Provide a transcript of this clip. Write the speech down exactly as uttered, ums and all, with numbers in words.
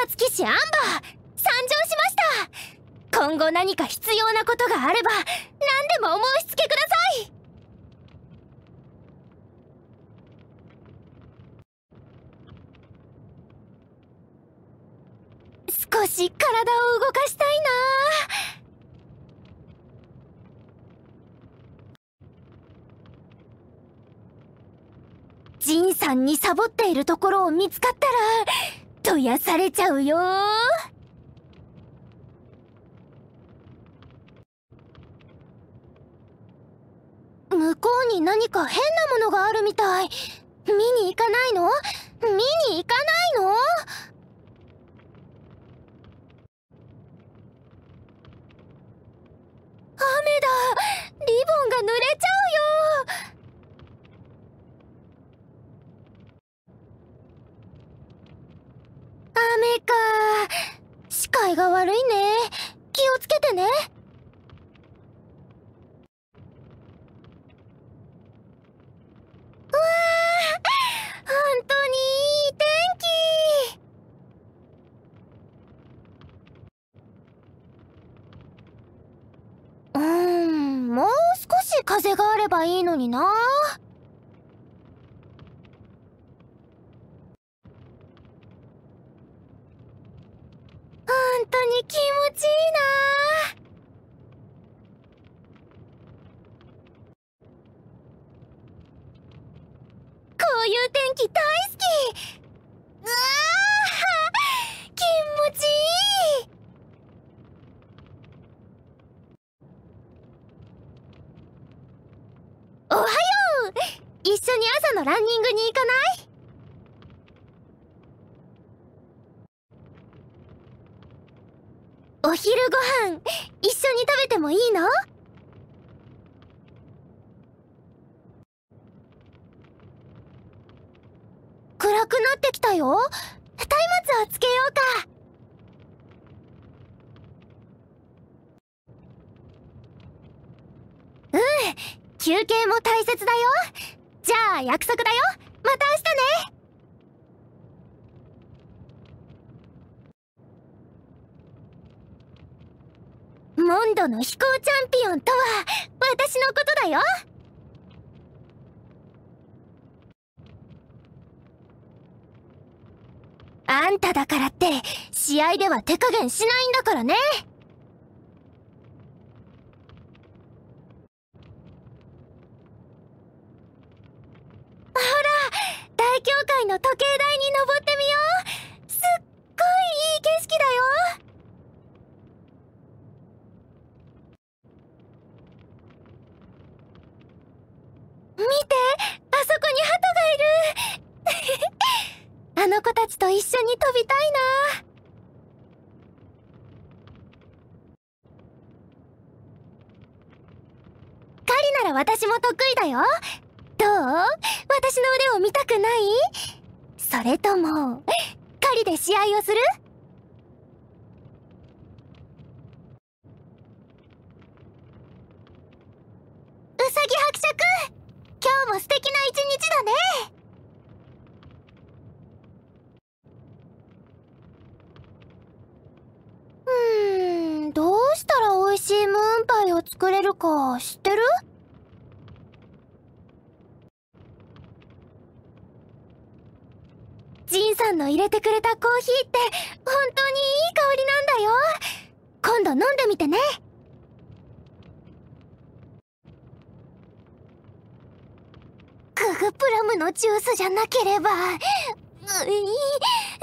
活騎士アンバー参上しました。今後何か必要なことがあれば何でもお申し付けください。少し体を動かしたいな。ジンさんにサボっているところを見つかったらとやされちゃうよ。向こうに何か変なものがあるみたい。見に行かないの？見に行かないの？雨だ。リボンが濡れちゃうよ。雨か。視界が悪いね。気をつけてね。うわー、本当にいい天気。うーん、もう少し風があればいいのにな。本当に気持ちいいな。こういう天気大好き。うわー、気持ちいい。おはよう。一緒に朝のランニングに行かない？お昼ご飯一緒に食べてもいいの？暗くなってきたよ。松明をつけようか。うん、休憩も大切だよ。じゃあ約束だよ。また明日ね。モンドの飛行チャンピオンとは私のことだよ。あんただからって試合では手加減しないんだからね。ほら、大教会の時計台に登ってみよう。すっごいいい景色だよ。見て、あそこに鳩がいる。あの子たちと一緒に飛びたいな。狩りなら私も得意だよ。どう？私の腕を見たくない？それとも狩りで試合をする？うさぎ伯爵、今日も素敵な一日だね。うーん、どうしたら美味しいムーンパイを作れるか知ってる？ジンさんの入れてくれたコーヒーって本当にいい香りなんだよ。今度飲んでみてね。ググプラムのジュースじゃなければ。うい